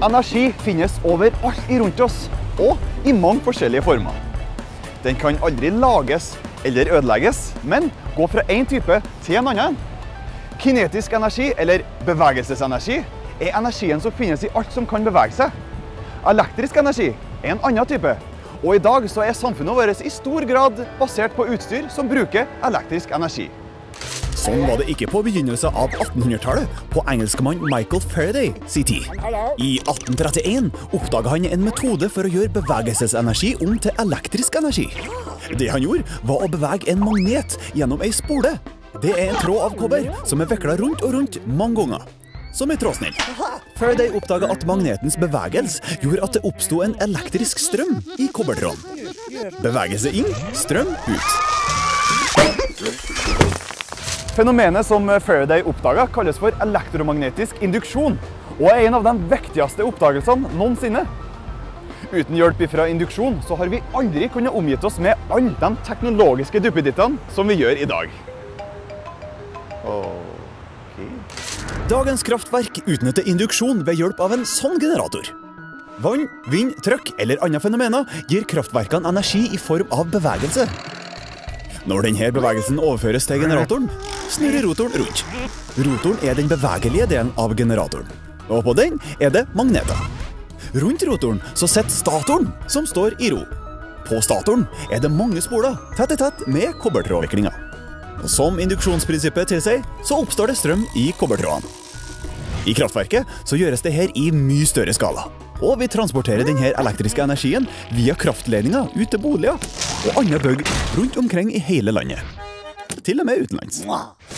Energi finnes overalt rundt oss, og i mange forskjellige former. Den kan aldri lages eller ødelegges, men gå fra en type til en annen. Kinetisk energi, eller bevegelsesenergi, er energien som finnes i alt som kan bevege seg. Elektrisk energi er en annen type, og i dag så er samfunnet vårt i stor grad basert på utstyr som bruker elektrisk energi. Sånn var det ikke på begynnelsen av 1800-tallet, på engelskmann Michael Faraday sin tid. I 1831 oppdaget han en metode for å gjøre bevegelsesenergi om til elektrisk energi. Det han gjorde, var å bevege en magnet gjennom ei spole. Det er en tråd av kobber som er veklet rundt og rundt mange ganger. Som en trådsnill. Faraday oppdaget at magnetens bevegelse gjorde at det oppstod en elektrisk strøm i kobbertråden. Bevegelse inn, strøm ut. Fenomenet som Faraday oppdaget kalles for elektromagnetisk induksjon, og er en av de viktigste oppdagelsene noensinne. Uten hjelp fra induksjon så har vi aldri kunnet omgitt oss med alle de teknologiske duppedittene som vi gjør i dag. Dagens kraftverk utnytter induksjon ved hjelp av en sånn generator. Vann, vind, trykk eller andre fenomener gir kraftverkene energi i form av bevegelse. Når denne bevegelsen overføres til generatoren, snurrer rotoren rundt. Rotoren er den bevegelige delen av generatoren, og på den er det magneter. Rundt rotoren så sitter statoren, som står i ro. På statoren er det mange spoler, tett i tett med kobbertrådviklinger. Og som induksjonsprinsippet tilsier, så oppstår det strøm i kobbertrådene. I kraftverket så gjøres det her i mye større skala. Og vi transporterer denne elektriske energien via kraftledninger ut til boliger og andre bygg rundt omkring i hele landet. Til og med utenlands.